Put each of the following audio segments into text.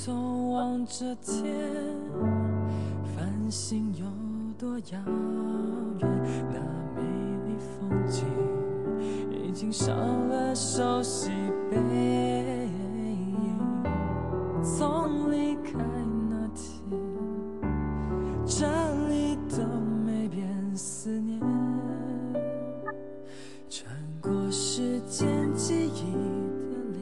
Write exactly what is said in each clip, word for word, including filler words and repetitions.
头望着天，繁星有多遥远？那美丽风景已经少了熟悉背影。从离开那天，这里都没变思念。穿过时间记忆的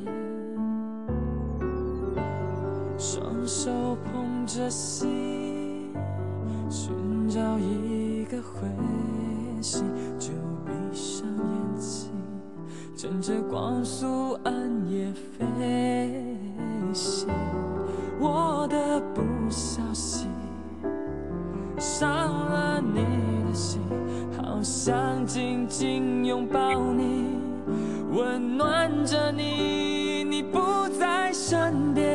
脸，双手捧着心，寻找一个回信，就闭上眼睛，趁着光速暗夜飞行。我的不小心伤了你的心，好想紧紧拥抱你，温暖着你，你不在身边。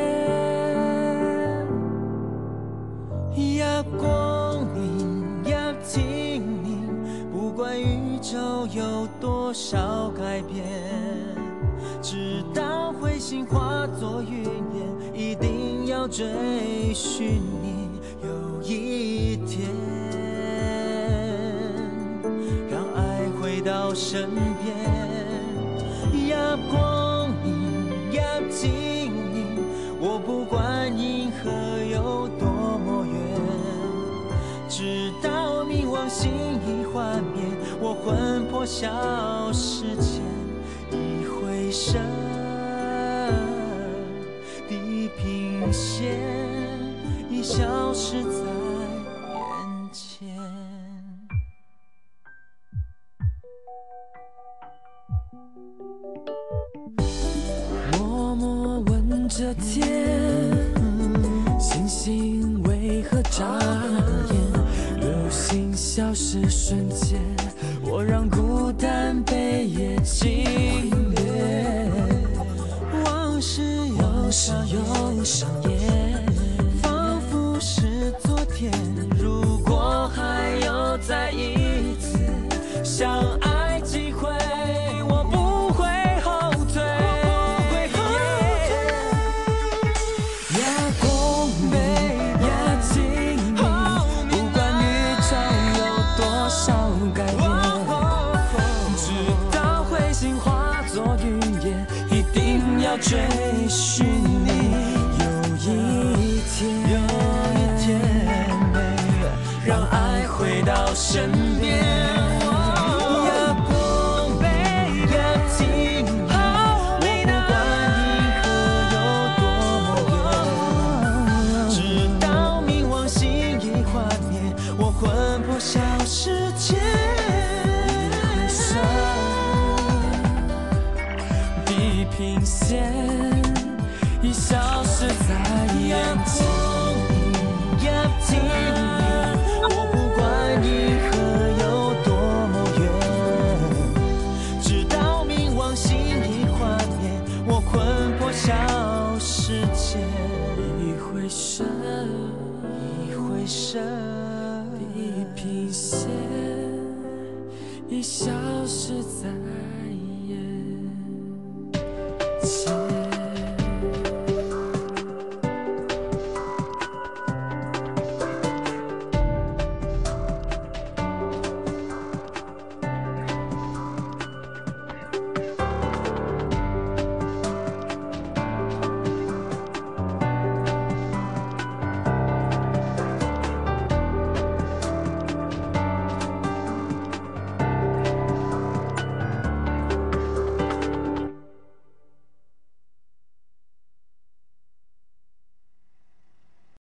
要光明，要听明，不管宇宙有多少改变，直到彗星化作云烟，一定要追寻你。有一天，让爱回到身边。要光明，要听明，我不管银河有多么远，直到冥王星已幻灭，我魂魄消失前，一回神，地平线已消失在眼前。 默默问着天，星星为何眨眼？流星消失瞬间，我让孤单被夜惊掠。 往事往事又上演， 仿佛是昨天。 如果还有再一次相爱机会，我不会后退。要光明，要清明，不管宇宙有多少改变，直到彗星化作云烟，一定要追寻你。有一天， 有一天， 让爱回到身边。 要光明，要听明，我不管银河有多么远，直到冥王星已幻灭，我魂魄消失前， 地平线已消失在眼前。 要听明，我不管银河有多么远，直到冥王星已幻灭，我魂魄消失前， 一回神， 一回神， 地平线已消失在眼前。